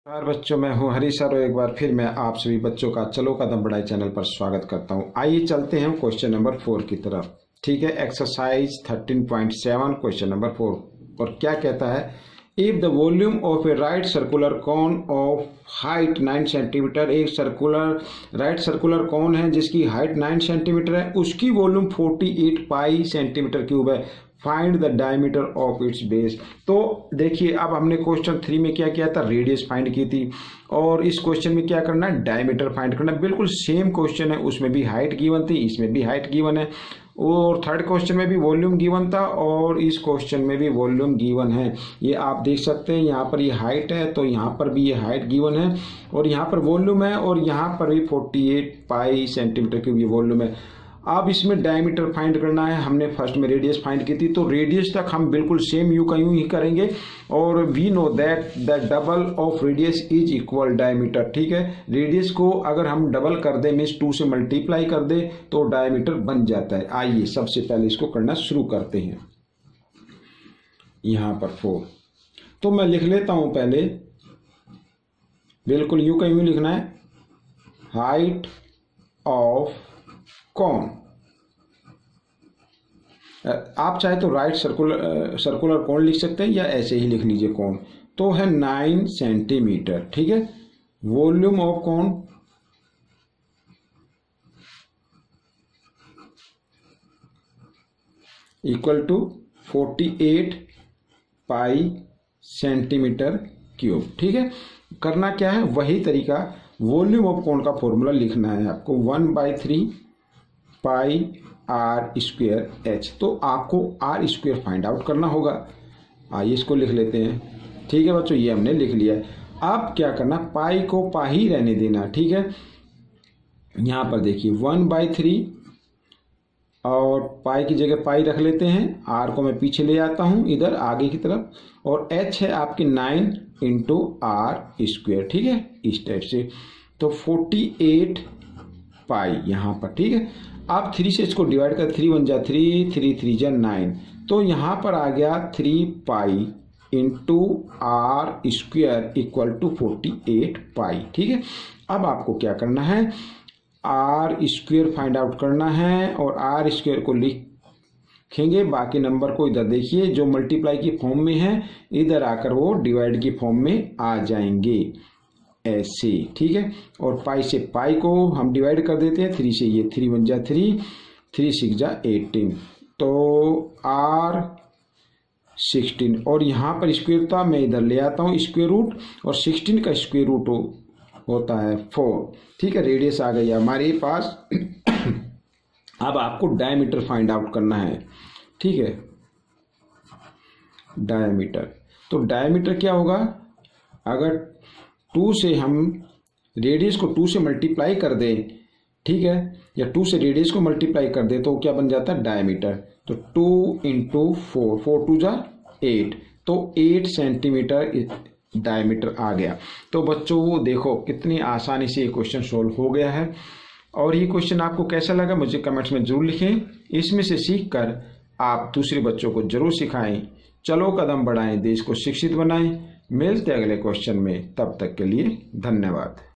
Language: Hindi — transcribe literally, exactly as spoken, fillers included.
नमस्कार बच्चों, मैं हूं हरी सर और एक बार फिर मैं आप सभी बच्चों का चलो कदम बढ़ाए चैनल पर स्वागत करता हूं। आइए चलते हैं क्वेश्चन नंबर फोर की तरफ। ठीक है, exercise thirteen point seven question number four. और क्या कहता है, if the volume of a right circular cone of height nine centimetre, एक सर्कुलर राइट सर्कुलर कोन है जिसकी हाइट नाइन सेंटीमीटर है, उसकी volume forty eight pi centimetre cube है, find the diameter of its base. तो देखिए, अब हमने क्वेश्चन थ्री में क्या किया था, रेडियस फाइंड की थी, और इस क्वेश्चन में क्या करना है, डायमीटर फाइंड करना है। बिल्कुल सेम क्वेश्चन है, उसमें भी हाइट गिवन थी, इसमें भी हाइट गिवन है, और थर्ड क्वेश्चन में भी वॉल्यूम गिवन था और इस क्वेश्चन में भी वॉल्यूम गिवन है। ये आप देख सकते हैं, यहाँ पर ये हाइट है तो यहाँ पर भी ये हाइट गिवन है, और यहाँ पर वॉल्यूम है, और यहाँ पर भी forty eight pi centimetre cube ये वॉल्यूम है। अब इसमें डायमीटर फाइंड करना है। हमने फर्स्ट में रेडियस फाइंड की थी, तो रेडियस तक हम बिल्कुल सेम यू का यूं ही करेंगे, और we know that the double of radius is equal diameter. ठीक है, रेडियस को अगर हम डबल कर दें, मीन्स टू से मल्टीप्लाई कर दें, तो डायमीटर बन जाता है। आइए सबसे पहले इसको करना शुरू करते हैं। यहां पर फोर, तो मैं लिख लेता हूं पहले, बिल्कुल यू का यूं लिखना है, हाइट ऑफ कौन। आप चाहे तो राइट सर्कुलर सर्कुलर कौन लिख सकते हैं या ऐसे ही लिख लीजिए कौन, तो है नाइन सेंटीमीटर। ठीक है, volume of cone equal to forty eight pi centimetre cube. ठीक है, करना क्या है, वही तरीका, वॉल्यूम ऑफ कौन का फॉर्मूला लिखना है आपको, one by three pi r square h. तो आपको आर स्क्वेयर फाइंड आउट करना होगा। आइए इसको लिख लेते हैं। ठीक है बच्चों, ये हमने लिख लिया है। अब क्या करना, पाई को पाई रहने देना। ठीक है, यहाँ पर देखिए वन बाई थ्री, और पाई की जगह पाई रख लेते हैं, आर को मैं पीछे ले आता हूँ इधर आगे की तरफ, और एच है आपकी नाइन इंटू आर स्क्वेयर। ठीक है, इस टाइप से, तो फोर्टी एट पाई यहाँ पर। ठीक है, आप थ्री से इसको डिवाइड कर, थ्री वन जा थ्री, थ्री थ्री जा नाइन, तो यहाँ पर आ गया three pi into r square equal to forty eight pi. ठीक है, अब आपको क्या करना है, आर स्क्वेयर फाइंड आउट करना है, और आर स्क्वेयर को लिखेंगे, बाकी नंबर को इधर देखिए, जो मल्टीप्लाई की फॉर्म में है इधर आकर वो डिवाइड की फॉर्म में आ जाएंगे ऐसे। ठीक है, और पाई से पाई को हम डिवाइड कर देते हैं, थ्री से ये थ्री वन जा थ्री, थ्री सिक्स जा एटीन, तो आर सिक्सटीन, और यहाँ पर स्क्वेयर था, मैं इधर ले आता हूँ स्क्वेयर रूट, और सिक्सटीन का स्क्वेयर रूट हो, होता है फोर। ठीक है, रेडियस आ गई हमारे पास। अब आपको डायमीटर फाइंड आउट करना है। ठीक है, डायमीटर, तो डायमीटर क्या होगा, अगर टू से हम रेडियस को टू से मल्टीप्लाई कर दें, ठीक है, या टू से रेडियस को मल्टीप्लाई कर दें, तो क्या बन जाता है डायमीटर, तो two into four, four two जा एट, तो एट सेंटीमीटर डायमीटर आ गया। तो बच्चों देखो कितनी आसानी से ये क्वेश्चन सोल्व हो गया है। और ये क्वेश्चन आपको कैसा लगा मुझे कमेंट्स में जरूर लिखें। इसमें से सीख कर आप दूसरे बच्चों को जरूर सिखाएं। चलो कदम बढ़ाएं, देश को शिक्षित बनाएं। मिलते अगले क्वेश्चन में, तब तक के लिए धन्यवाद।